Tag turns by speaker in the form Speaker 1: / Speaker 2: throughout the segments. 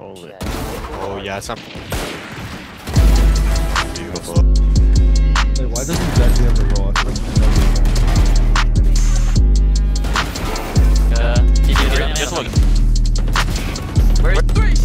Speaker 1: Hold it. Oh yeah, it's not beautiful.
Speaker 2: Wait, why doesn't Jackie have the roll? I feel like
Speaker 3: Just look.
Speaker 4: Oh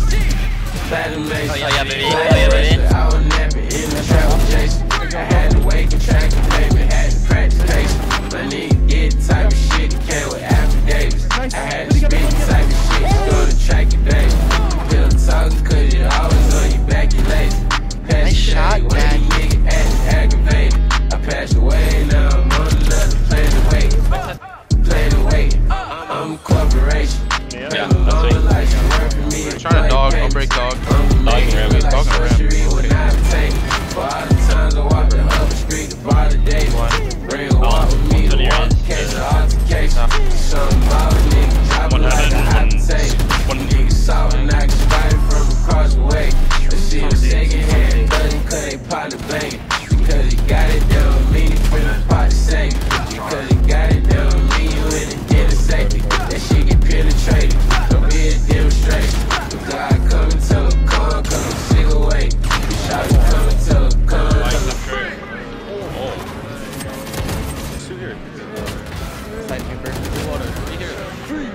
Speaker 4: yeah, baby. Oh yeah, baby.
Speaker 5: I was napping in the trap with Jason. I had to wake and track and baby, had to practice pace. My nigga get the type of shit that came with affidavits. I had to spit the type of shit to go to track your baby. Pillow talking, cause it always on your back, you lazy. Nice shot, man. Nigga aggravated. I passed away, now I'm on another plane to wait. Plane to wait. I'm a corporation.
Speaker 3: Yeah, that's it. I'm trying to dog, I'll break dog. Dog ram, he's talking to ram.
Speaker 5: For all the times I walked the upper street, the bar today. Bring a walk with me, the walk case of altercation. Something about a nigga, dropping like a hot potato. Niggas saw and I can spot it from across the way. The shit was second hand, doesn't cut they pot the banging. Because he got it, that don't mean he finna pot the same. Because he got it, that don't mean you in the dinner safety. That shit get penetrated, don't be a demonstration. But God come and tell him, come, cause I'm sick away. Shout it, come and tell him, come.
Speaker 4: Side paper. Water. Right here.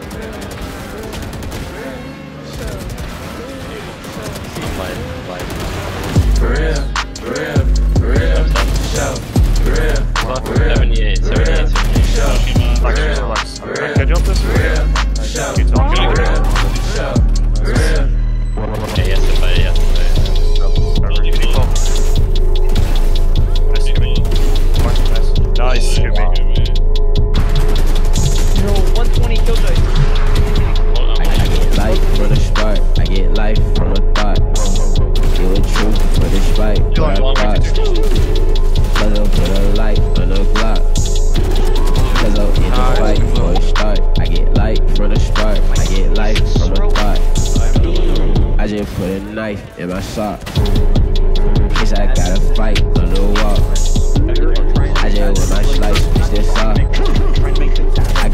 Speaker 5: For real, for real, for real. Show, for real, for real.
Speaker 3: 78, 78, 78.
Speaker 5: Show, for real, for real. Can I jump this? For real, show, for real, show, for real.
Speaker 3: Yeah, yes, if I, yes, if I.
Speaker 1: nice. Good me.
Speaker 4: Yo, 120 killjoy.
Speaker 6: I get life for the spark. I get life from a thought. It was true for the spike. But I thought. Cause I'll put a light on the Glock. Cause I'm in the fight for the start. I get light from the spark. I get life from a thought. I just put a knife in my sock. Cause I gotta fight on the walk. I just want my slice, bitch, that's all. I